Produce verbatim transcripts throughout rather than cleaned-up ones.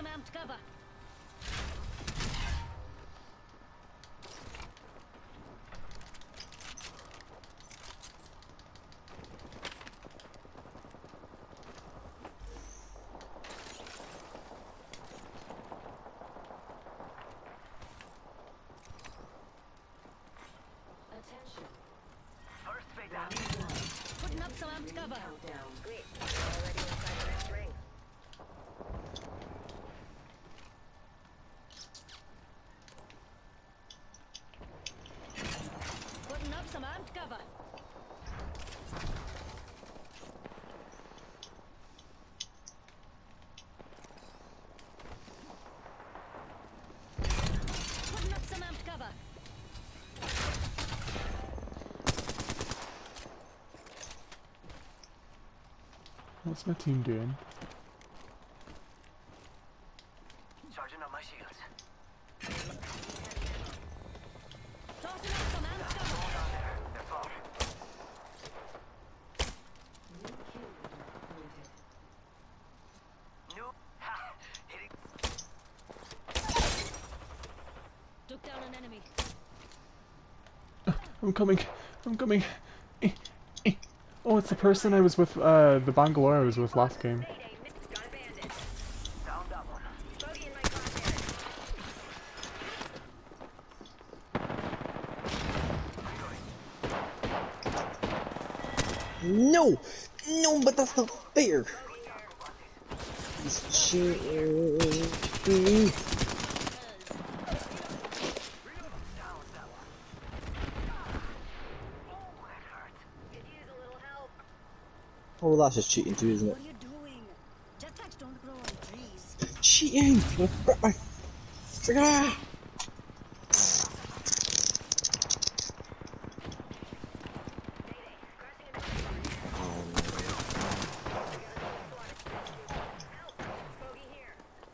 amped cover. Attention. First fatality. Putting up some amped cover. Countdown. Great. Already inside the next ring. Putting up some amped cover. Putting up some amped cover. What's my team doing? Charging up my shields. Tossing up some amped cover. Hold on there. They're far. New kill leader appointed. New. Ha! Hitting. Took down an enemy. I'm coming. I'm coming. Eh, eh. Oh, it's the person I was with, uh, the Bangalore I was with last game. Mayday, missed. Got a bandit. Down that one. Bogey in my crosshairs. No! No, but that's not fair! He's cheating. Could use a little help. Oh, that's just cheating too, isn't it? What are you doing? Jetpacks don't grow on trees. Cheating! Grab my... Ah! Bogey here.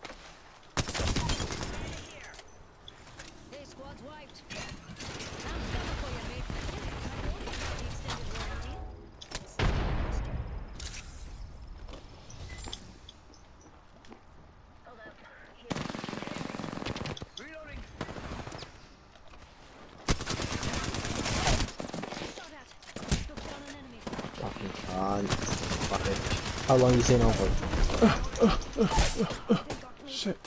Hey, squad's wiped. Amped cover for you, mate. I told you about the extended warranty. Hold up. Here. Reloading. Shot at. Took down an enemy. Fucking can't. Fuck it. How long are you staying on for? Shit.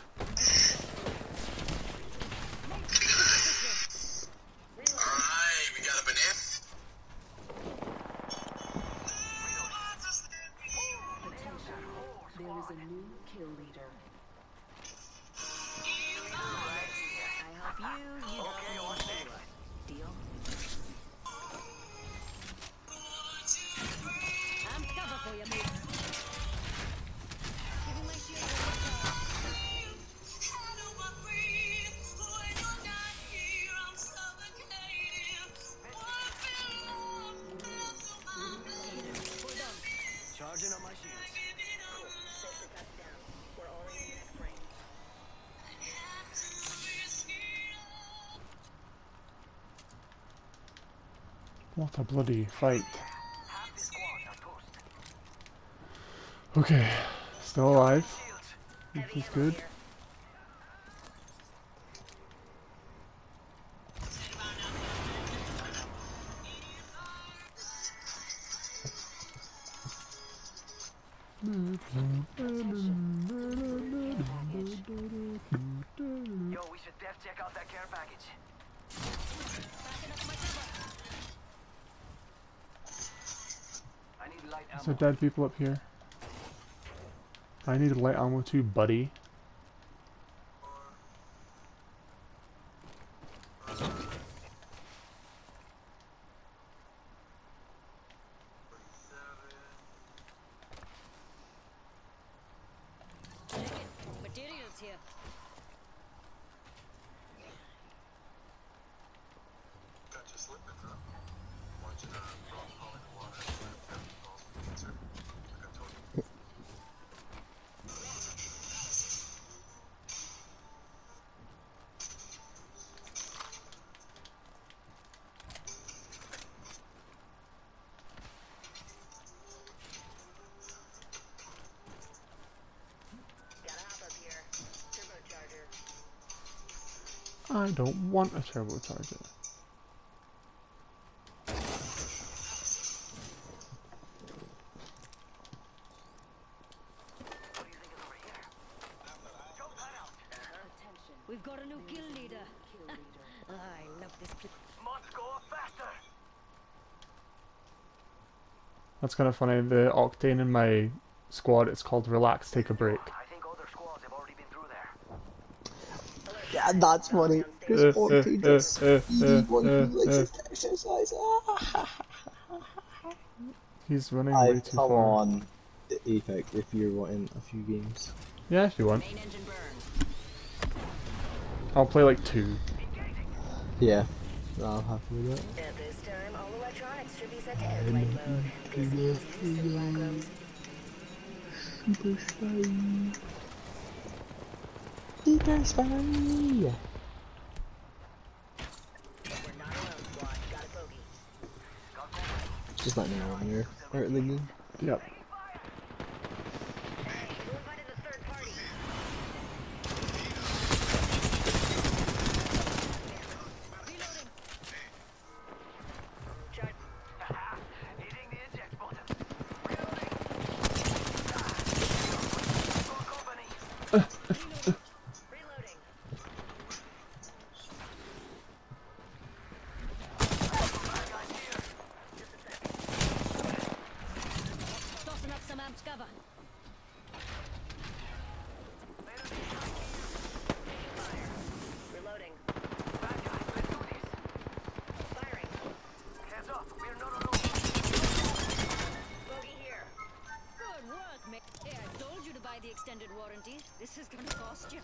Alright, we got a banana. Attention. There is a new kill leader. I help you, you Okay, on stage. deal. Amped cover for you, mate. Giving my shield a recharge. Hold on. Charging up my shields. Safety cuts down. We're already in the next ring. What a bloody fight. Half the squad are toast. Okay, still alive. Shields. This is good. Yo, we should def check out that care package. Backing up my cover. I need light ammo. So dead people up here. I need light ammo too, buddy. Check it. Materials here. Got your slip in, huh? Want you to drop all in the water and have calls for cancer. Like I told you. Gotta hop up here. I don't want a turbocharger. We've got a new kill leader. I love this kid. Must go faster. That's kind of funny. The Octane in my squad, it's called Relax, Take a Break. I think other squads have already been through there. Yeah, that's funny. Uh, Because Octane uh, just uh, speedy uh, one uh, who likes uh. his exercise. He's running way I too come far. on, Apex, if you're wanting a few games. Yeah, if you want. Main engine burn. I'll play like two. Yeah, I'm happy with that. At this time, all electronics should be set to airplane mode. This means use simulacrums. Super spy. Super spy. We're not alone, squad. Got a bogey. Just let me know when you're out of the game. Yep. Hey, who invited the third party? Reloading. Charge. Hitting the eject button. Reloading. Go company. Reloading. Bad guys here. Just a second. Tossing up some amped cover. Reloading. Bad guys, let's do this. Firing. Heads up, we're not alone. Bogey here. Good work, mate. Hey, I told you to buy the extended warranty. This is gonna cost you.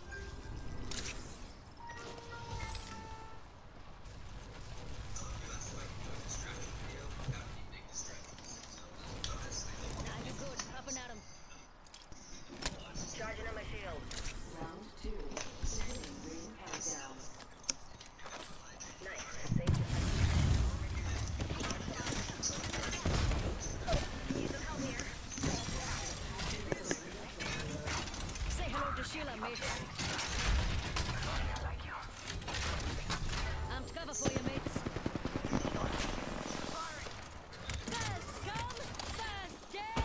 Now you're good. Up and at 'em. Charging on my shield. Round two. Beginning ring countdown. Nice. Safe to Need some help here. Say hello to Sheila, mate. Amped cover for you, mates. First come, first dead.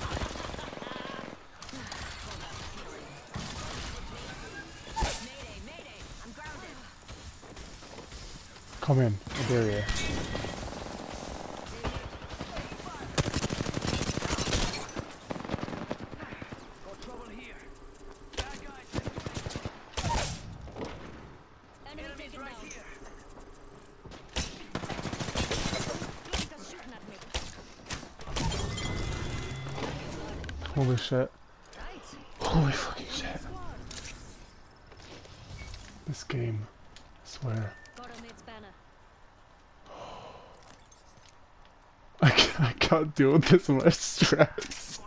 Mayday, mayday. I'm grounded. Come in. I dare you. Got trouble here. Bad guys, Enemy enemies taken right down. here. Look, shooting at me. Holy shit. Right. Holy fucking shit. Squad. This game. I swear. Got a mate's banner. I can't, I can't deal with this much stress.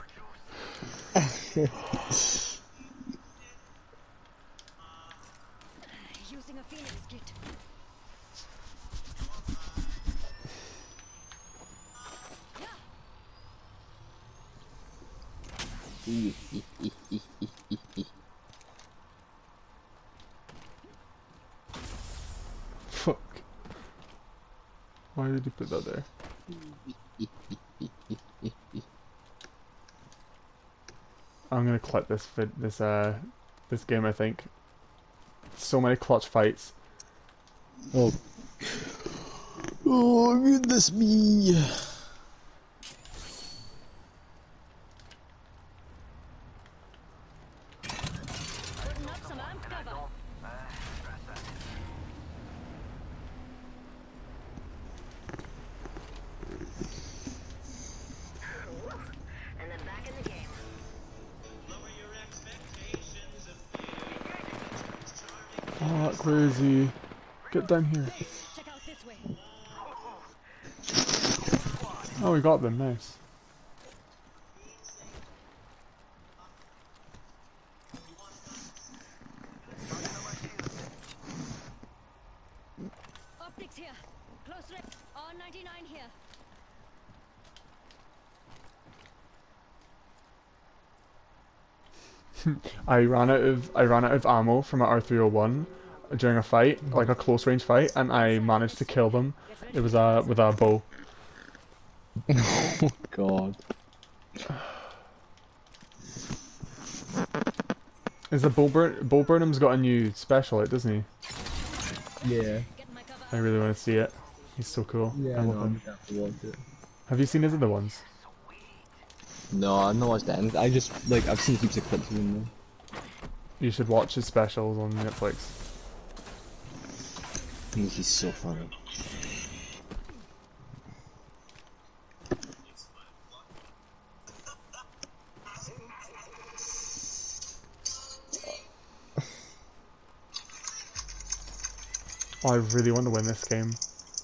Using a Phoenix kit. Fuck. Why did you put that there? I'm gonna clip this vid this uh this game, I think. So many clutch fights. Oh. Oh, goodness me. Putting up some amped cover. And then back in the game. Oh, crazy. Get down here. Check out this way. Oh, we got them. Nice. Optics here. Close range. R ninety-nine here. I ran out of I ran out of ammo from my R three oh one, during a fight, like a close range fight, and I managed to kill them. It was uh, with a bow. Oh god. Is the Bo, Bur Bo Burnham's got a new special, it doesn't he? Yeah. Get my cover. I really want to see it. He's so cool. Yeah, I no, love I'm him. gonna have to watch it. Have you seen his other ones? No, I've not watched that. I just, like, I've seen heaps of clips of him though. You should watch his specials on Netflix. I think he's so funny. Oh, I really want to win this game.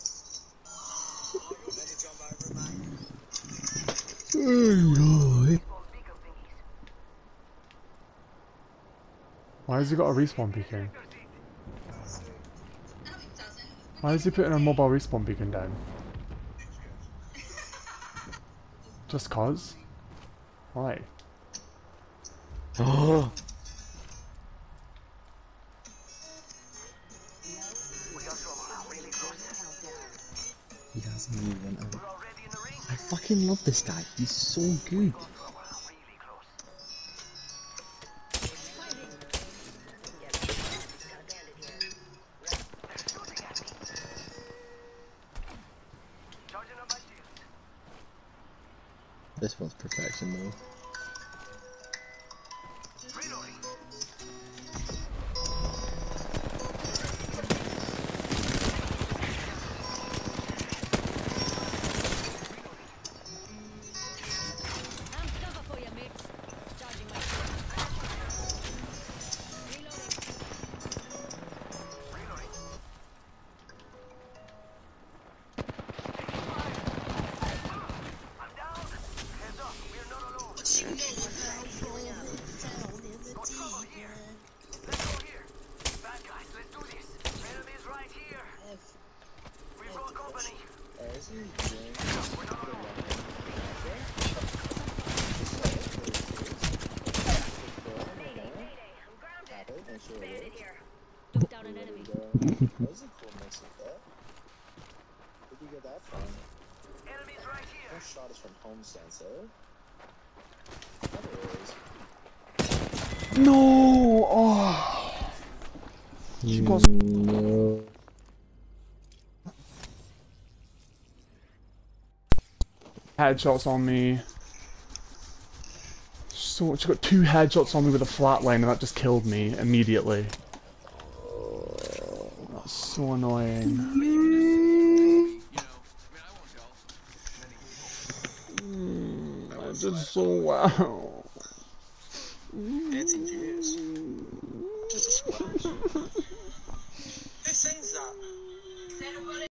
Why has he got a respawn beacon? Why is he putting a mobile respawn beacon down? Just cause? Why? Oh! He hasn't even went out. I fucking love this guy. He's so good. This one's perfection though. I'm cover for you, mates. Charging my shield. Reloading. I'm down. Heads up, we're not alone. Got trouble here. Let's go here. Bad guys, let's do this. Enemies right here. We've got company. We're not alone. Took down an enemy. Enemies right here. Shot is from home sensor. No! Oh! She got No. headshots on me. So she got two headshots on me with a flatline, and that just killed me immediately. That's so annoying. Mm, I did so well. Fancy juice.